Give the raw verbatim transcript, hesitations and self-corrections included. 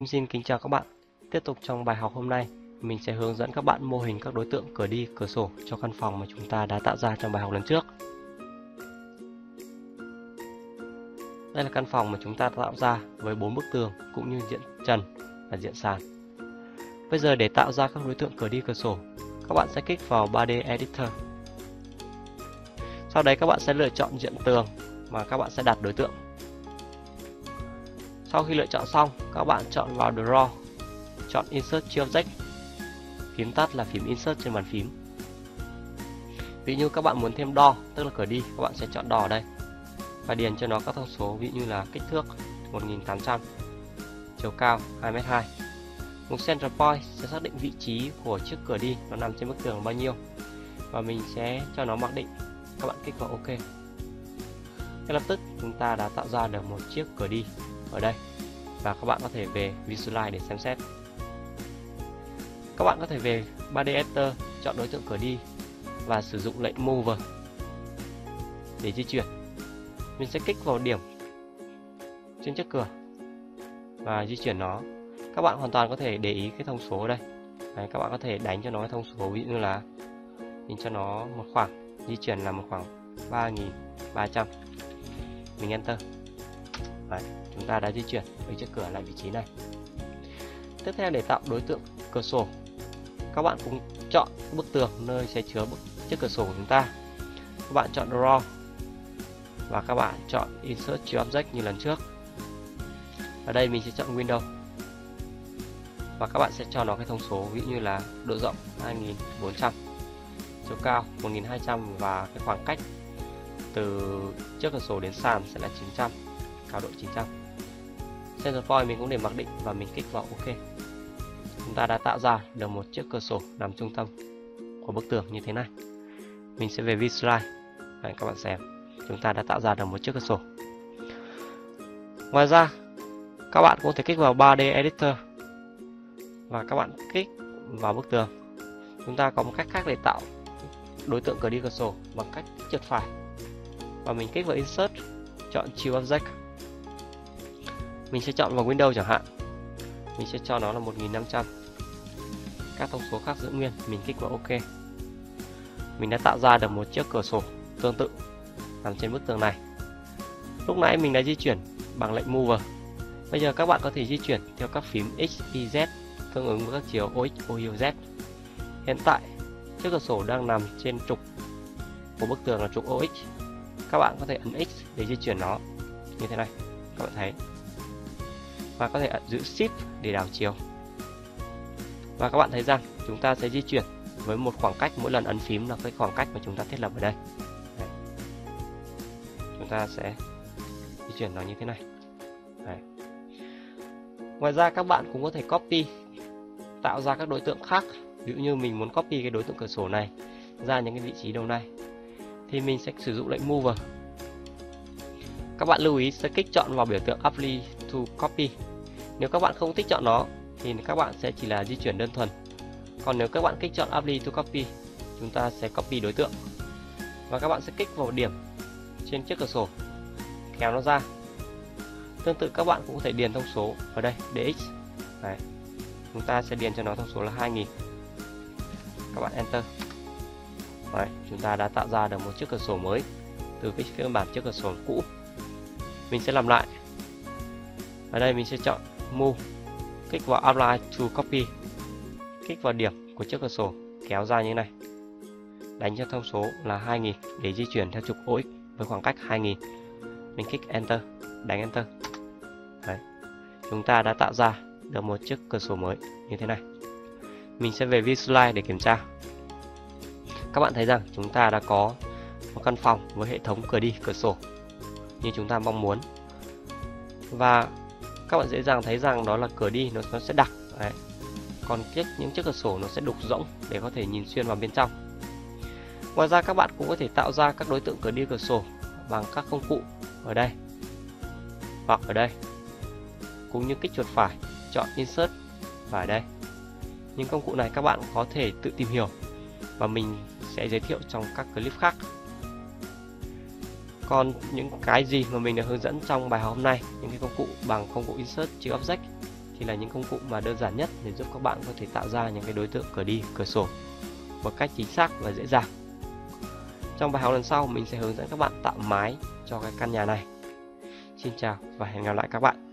Xin kính chào các bạn. Tiếp tục trong bài học hôm nay, mình sẽ hướng dẫn các bạn mô hình các đối tượng cửa đi, cửa sổ cho căn phòng mà chúng ta đã tạo ra trong bài học lần trước. Đây là căn phòng mà chúng ta tạo ra với bốn bức tường cũng như diện trần và diện sàn. Bây giờ để tạo ra các đối tượng cửa đi, cửa sổ, các bạn sẽ kích vào ba D Editor. Sau đấy các bạn sẽ lựa chọn diện tường mà các bạn sẽ đặt đối tượng. Sau khi lựa chọn xong, các bạn chọn vào Draw, chọn Insert Key Object. Phím tắt là phím Insert trên bàn phím. Ví như các bạn muốn thêm đo, tức là cửa đi, các bạn sẽ chọn đo ở đây và điền cho nó các thông số, ví như là kích thước một nghìn tám trăm, chiều cao hai mét hai. Vùng Center Point sẽ xác định vị trí của chiếc cửa đi nó nằm trên bức tường bao nhiêu và mình sẽ cho nó mặc định. Các bạn kích vào OK. Ngay lập tức chúng ta đã tạo ra được một chiếc cửa đi ở đây và các bạn có thể về Visualize để xem xét. Các bạn có thể về ba D Editor, chọn đối tượng cửa đi và sử dụng lệnh Move để di chuyển. Mình sẽ kích vào điểm trên chiếc cửa và di chuyển nó. Các bạn hoàn toàn có thể để ý cái thông số ở đây. Đấy, các bạn có thể đánh cho nó cái thông số, ví dụ như là mình cho nó một khoảng di chuyển là một khoảng ba nghìn ba trăm. Mình Enter. Đấy, chúng ta đã di chuyển với chiếc cửa lại vị trí này. Tiếp theo, để tạo đối tượng cửa sổ, các bạn cũng chọn bức tường nơi sẽ chứa bức chiếc cửa sổ của chúng ta. Các bạn chọn Draw và các bạn chọn Insert Key Object như lần trước. Ở đây mình sẽ chọn Window và các bạn sẽ cho nó cái thông số, ví dụ như là độ rộng hai nghìn bốn trăm, chiều cao một nghìn hai trăm và cái khoảng cách từ chiếc cửa sổ đến sàn sẽ là chín trăm, cao độ chín trăm. Center Point mình cũng để mặc định và mình kích vào OK. Chúng ta đã tạo ra được một chiếc cửa sổ nằm trung tâm của bức tường như thế này. Mình sẽ về Visualize. Đấy, các bạn xem, chúng ta đã tạo ra được một chiếc cửa sổ. Ngoài ra, các bạn cũng có thể kích vào ba D Editor và các bạn kích vào bức tường. Chúng ta có một cách khác để tạo đối tượng cửa đi, cửa sổ bằng cách trượt phải và mình kích vào Insert, chọn Key Object. Mình sẽ chọn vào Window chẳng hạn. Mình sẽ cho nó là một nghìn năm trăm. Các thông số khác giữ nguyên, mình kích vào OK. Mình đã tạo ra được một chiếc cửa sổ tương tự nằm trên bức tường này. Lúc nãy mình đã di chuyển bằng lệnh Move. Bây giờ các bạn có thể di chuyển theo các phím X, Y, Z tương ứng với các chiều O X, O Y, O Z. Hiện tại, chiếc cửa sổ đang nằm trên trục của bức tường là trục O X. Các bạn có thể ấn X để di chuyển nó như thế này, các bạn thấy. Và có thể giữ Shift để đảo chiều. Và các bạn thấy rằng chúng ta sẽ di chuyển với một khoảng cách, mỗi lần ấn phím là cái khoảng cách mà chúng ta thiết lập ở đây. Đấy. Chúng ta sẽ di chuyển nó như thế này. Đấy. Ngoài ra các bạn cũng có thể copy, tạo ra các đối tượng khác. Ví dụ như mình muốn copy cái đối tượng cửa sổ này ra những cái vị trí đầu này thì mình sẽ sử dụng lệnh Move. Các bạn lưu ý sẽ kích chọn vào biểu tượng Apply to Copy. Nếu các bạn không thích chọn nó thì các bạn sẽ chỉ là di chuyển đơn thuần. Còn nếu các bạn kích chọn Apply to Copy, chúng ta sẽ copy đối tượng. Và các bạn sẽ kích vào điểm trên chiếc cửa sổ, kéo nó ra. Tương tự các bạn cũng có thể điền thông số ở đây, D X. Đấy. Chúng ta sẽ điền cho nó thông số là hai nghìn. Các bạn Enter. Đấy, chúng ta đã tạo ra được một chiếc cửa sổ mới từ cái phiên bản chiếc cửa sổ cũ. Mình sẽ làm lại. Ở đây mình sẽ chọn Move, kích vào Apply to Copy, kích vào điểm của chiếc cửa sổ, kéo ra như thế này, đánh cho thông số là hai nghìn để di chuyển theo trục O X với khoảng cách hai nghìn. Mình kích Enter, đánh Enter. Đấy. Chúng ta đã tạo ra được một chiếc cửa sổ mới như thế này. Mình sẽ về Visualize để kiểm tra. Các bạn thấy rằng chúng ta đã có một căn phòng với hệ thống cửa đi, cửa sổ như chúng ta mong muốn. Và các bạn dễ dàng thấy rằng đó là cửa đi nó, nó sẽ đặc. Đấy. Còn chiếc, những chiếc cửa sổ nó sẽ đục rỗng để có thể nhìn xuyên vào bên trong. Ngoài ra các bạn cũng có thể tạo ra các đối tượng cửa đi, cửa sổ bằng các công cụ ở đây hoặc ở đây, cũng như kích chuột phải, chọn Insert và ở đây. Những công cụ này các bạn có thể tự tìm hiểu và mình sẽ giới thiệu trong các clip khác. Còn những cái gì mà mình đã hướng dẫn trong bài học hôm nay, những cái công cụ bằng công cụ Insert Key Object thì là những công cụ mà đơn giản nhất để giúp các bạn có thể tạo ra những cái đối tượng cửa đi, cửa sổ một cách chính xác và dễ dàng. Trong bài học lần sau mình sẽ hướng dẫn các bạn tạo mái cho cái căn nhà này. Xin chào và hẹn gặp lại các bạn.